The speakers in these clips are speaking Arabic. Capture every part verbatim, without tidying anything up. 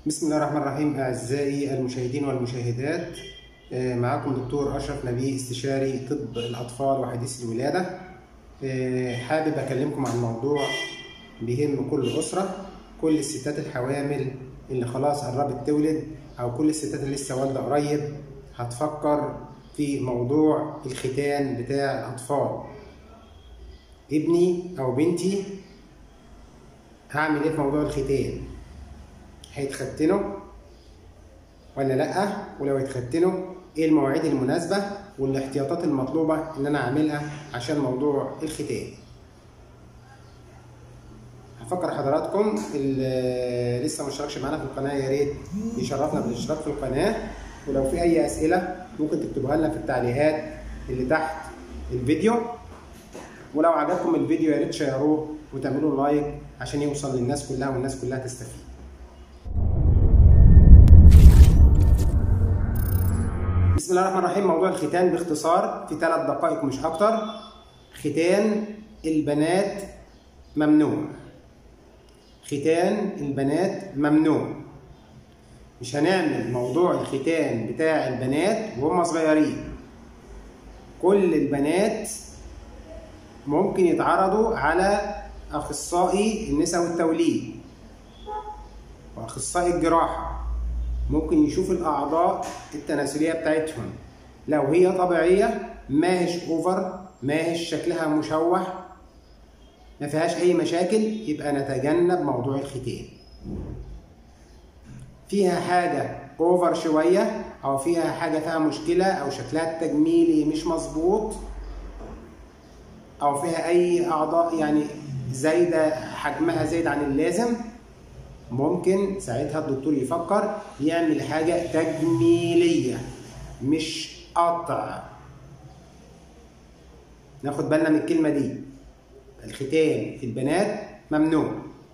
بسم الله الرحمن الرحيم. أعزائي المشاهدين والمشاهدات، معكم دكتور أشرف نبيه، استشاري طب الأطفال وحديث الولادة. حابب أكلمكم عن موضوع بيهم كل أسرة، كل الستات الحوامل اللي خلاص قربت تولد، أو كل الستات اللي لسه والدة قريب هتفكر في موضوع الختان بتاع الأطفال. ابني أو بنتي هعمل إيه في موضوع الختان؟ هيتختنوا ولا لأ؟ ولو هيتختنوا ايه المواعيد المناسبة والاحتياطات المطلوبة ان انا اعملها عشان موضوع الختان. هفكر حضراتكم اللي لسه ما اشتركش معانا في القناة يا ريت يشرفنا بالاشتراك في القناة، ولو في اي اسئلة ممكن تكتبوها لنا في التعليقات اللي تحت الفيديو، ولو عجبكم الفيديو يا ريت تشيروه وتعملوا لايك عشان يوصل للناس كلها والناس كلها تستفيد. بسم الله الرحمن الرحيم. موضوع الختان باختصار في ثلاث دقائق مش اكتر. ختان البنات ممنوع. ختان البنات ممنوع. مش هنعمل موضوع الختان بتاع البنات وهم صغيرين. كل البنات ممكن يتعرضوا على اخصائي النساء والتوليد واخصائي الجراحة، ممكن يشوف الأعضاء التناسلية بتاعتهم، لو هي طبيعية ما هيش أوفر، ما هيش شكلها مشوه، ما فيهاش أي مشاكل، يبقى نتجنب موضوع الختان. فيها حاجة أوفر شوية أو فيها حاجة فيها مشكلة أو شكلها التجميلي مش مظبوط أو فيها أي أعضاء يعني زايدة، حجمها زايد عن اللازم، ممكن ساعتها الدكتور يفكر يعمل حاجة تجميلية مش قطع. ناخد بالنا من الكلمة دي. الختان في البنات ممنوع.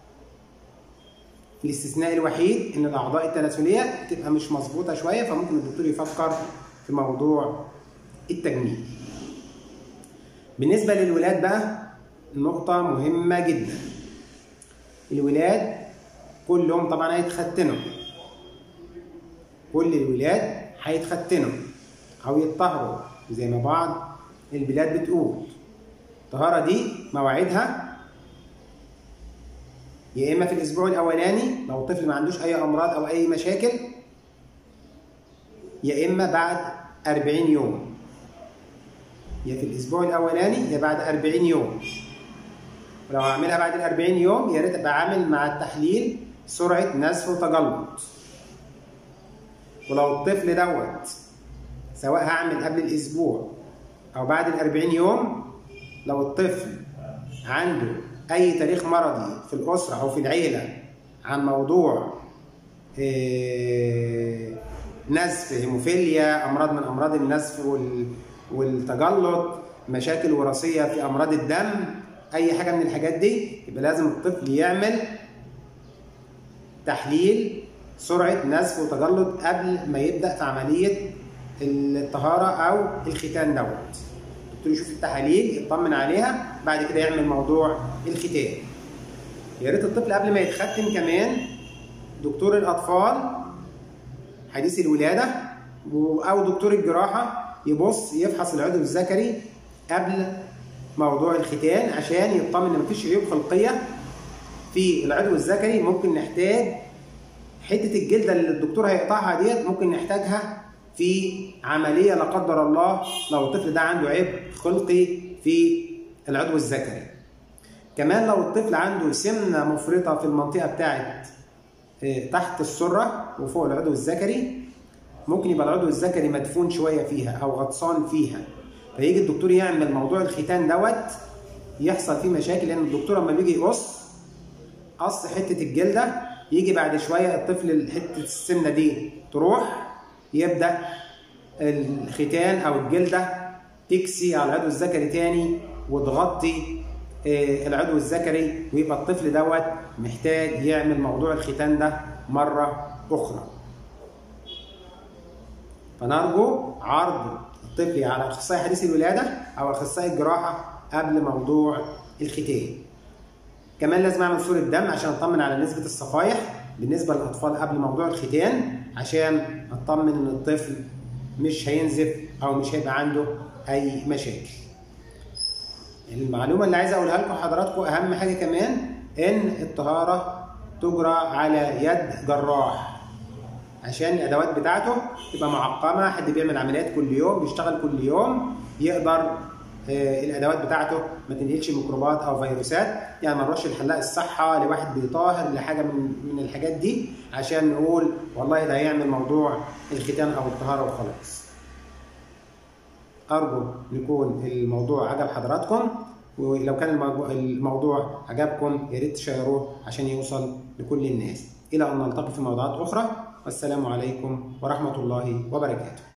الاستثناء الوحيد ان الاعضاء التناسلية تبقى مش مظبوطة شوية، فممكن الدكتور يفكر في موضوع التجميل. بالنسبة للولاد بقى نقطة مهمة جدا. الولاد كلهم طبعا هيتختنوا، كل الولاد هيتختنوا او يتطهروا زي ما بعض البلاد بتقول. الطهارة دي مواعيدها يا اما في الاسبوع الاولاني لو الطفل ما عندوش اي امراض او اي مشاكل، يا اما بعد أربعين يوم، يا في الاسبوع الاولاني يا بعد أربعين يوم. ولو هعملها بعد الأربعين يوم يا ريت ابقى عامل مع التحليل سرعة نزف وتجلط. ولو الطفل دوت سواء هعمل قبل الأسبوع أو بعد الأربعين يوم، لو الطفل عنده أي تاريخ مرضي في الأسرة أو في العيلة عن موضوع نزف، هيموفيليا، أمراض من أمراض النزف والتجلط، مشاكل وراثية في أمراض الدم، أي حاجة من الحاجات دي، يبقى لازم الطفل يعمل تحليل سرعة نزف وتجلط قبل ما يبدأ في عملية الطهارة أو الختان دوت. الدكتور يشوف التحاليل يطمن عليها، بعد كده يعمل موضوع الختان. يا ريت الطفل قبل ما يتختن كمان دكتور الأطفال حديث الولادة أو دكتور الجراحة يبص يفحص العضو الذكري قبل موضوع الختان عشان يطمن إن مفيش عيوب خلقية في العضو الذكري. ممكن نحتاج حته الجلده اللي الدكتور هيقطعها ديت، ممكن نحتاجها في عمليه لا قدر الله لو الطفل ده عنده عيب خلقي في العضو الذكري. كمان لو الطفل عنده سمنه مفرطه في المنطقه بتاعت تحت السره وفوق العضو الذكري، ممكن يبقى العضو الذكري مدفون شويه فيها او غطسان فيها، فيجي الدكتور يعمل موضوع الختان دوت يحصل فيه مشاكل، لان الدكتور لما بيجي يقص قص حته الجلده، يجي بعد شويه الطفل حته السمنه دي تروح، يبدا الختان او الجلده تكسي على العضو الذكري تاني وتغطي العضو الذكري، ويبقى الطفل دوت محتاج يعمل موضوع الختان ده مره اخرى. فنرجو عرض الطفل على اخصائي حديث الولاده او اخصائي الجراحه قبل موضوع الختان. كمان لازم اعمل صورة دم عشان اطمن على نسبة الصفائح بالنسبه للاطفال قبل موضوع الختان، عشان اطمن ان الطفل مش هينزف او مش هيبقى عنده اي مشاكل. المعلومه اللي عايز اقولها لكم حضراتكم اهم حاجه كمان، ان الطهاره تجرى على يد جراح، عشان الادوات بتاعته تبقى معقمه، حد بيعمل عمليات كل يوم، بيشتغل كل يوم، يقدر آه الادوات بتاعته ما تنقلش ميكروبات او فيروسات. يعني ما نروحش لحلاق الصحه لواحد بيطاهر لحاجه من من الحاجات دي عشان نقول والله ده هيعمل موضوع الختان او الطهاره وخلاص. ارجو يكون الموضوع عجب حضراتكم، ولو كان الموضوع عجبكم يا ريت تشيروه عشان يوصل لكل الناس. الى ان نلتقي في موضوعات اخرى، والسلام عليكم ورحمه الله وبركاته.